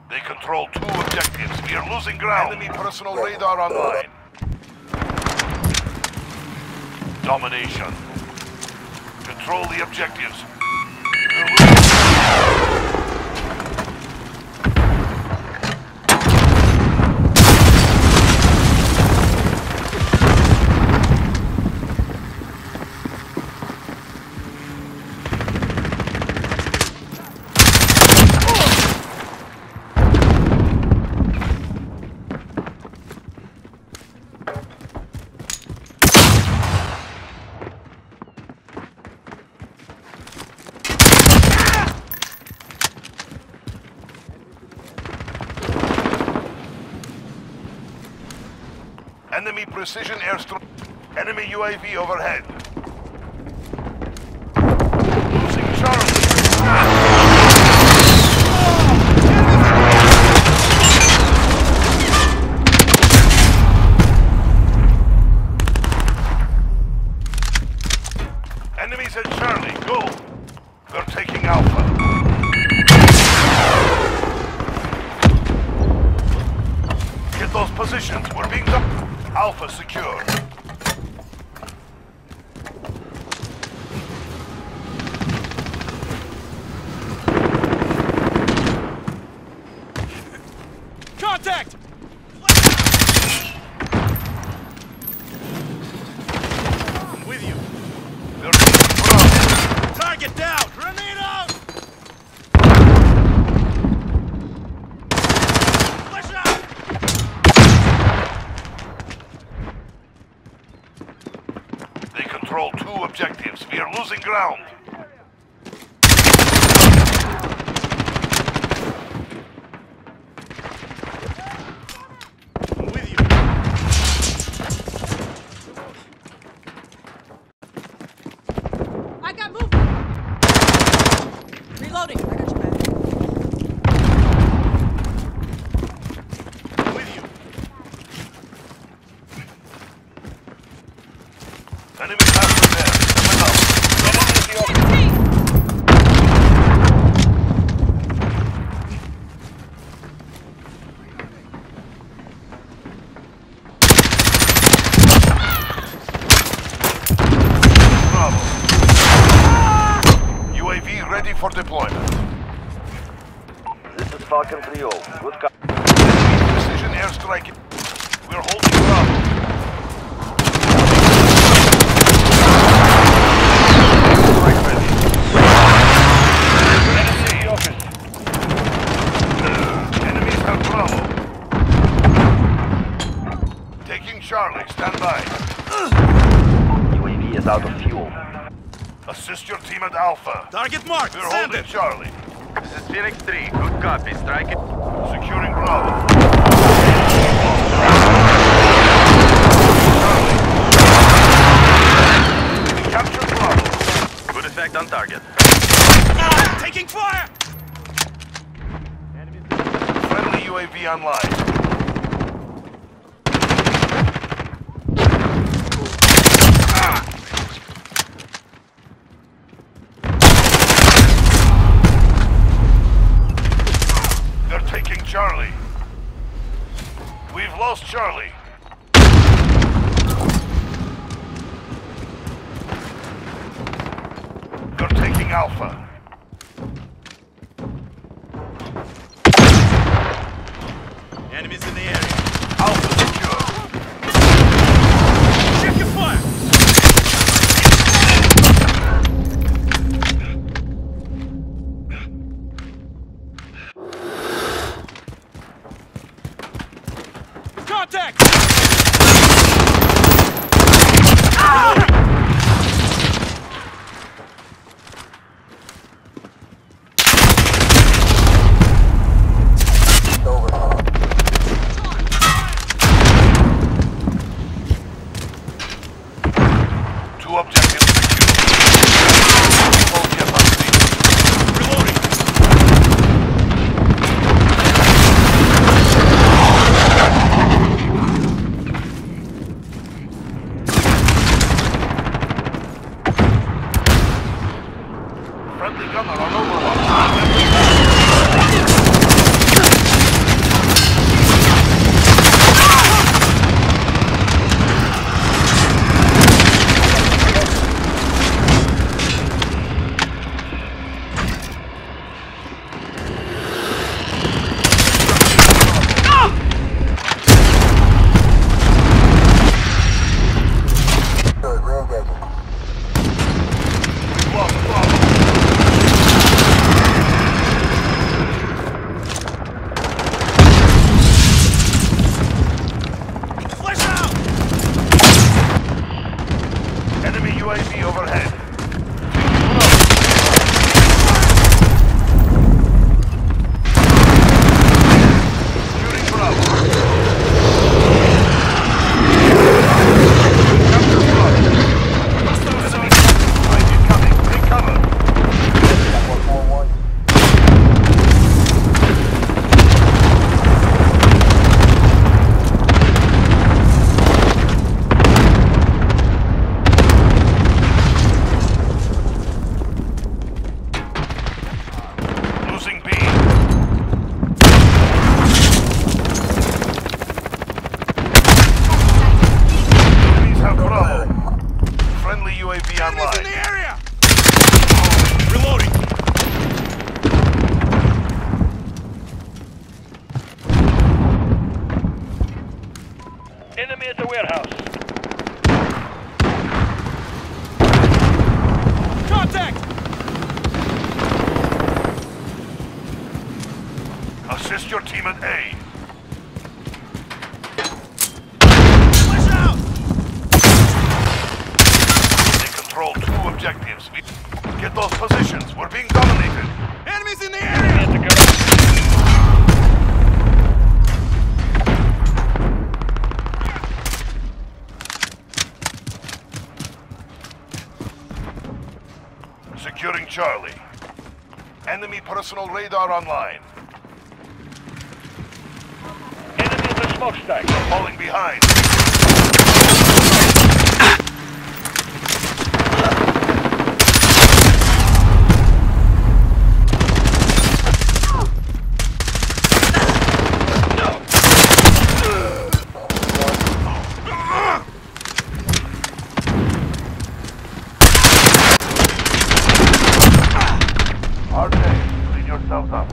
They control 2 objectives. We are losing ground. Enemy personal radar online. Domination. Control the objectives. We're losing. Enemy precision airstrike. Enemy UAV overhead. Losing Charlie. Enemies at Charlie. Go. They're taking Alpha. Get those positions. We're being done. Alpha secure. Contact! I'm with you. They're taking Bravo. Target down! Grenade out! Flash out! They control 2 objectives. We are losing ground. I'm with you. I got movement. Reloading. I got you, man. I'm with you. Enemy passer there. Coming up. Enemy in the open. Bravo. UAV ready for deployment. This is Falcon 3-0. Good copy. Enemy precision airstrike. We're holding Bravo. Strike ready. Enemy office. Enemies have Bravo. Taking Charlie. Stand by. UAV is out of fuel. Assist your team at Alpha. Target marked! We're Send holding it! Charlie. This is Phoenix 3. Good copy. Strike it. Securing Bravo. Charlie. We captured Bravo. Good effect on target. Taking fire! Friendly UAV online. They're taking Charlie. We've lost Charlie. They're taking Alpha. Enemies in the area. Alpha secure. Check your fire! Contact! Two objectives secured. Hold the advantage. Reloading! Enemy at the warehouse. Contact! Assist your team at A. Flash out! They control 2 objectives. Get those positions. We're being dominated. Enemies in the Enemy area! at the garage. Securing Charlie. Enemy personal radar online. Enemy at the smokestack. Falling behind. RJ, clean yourselves up.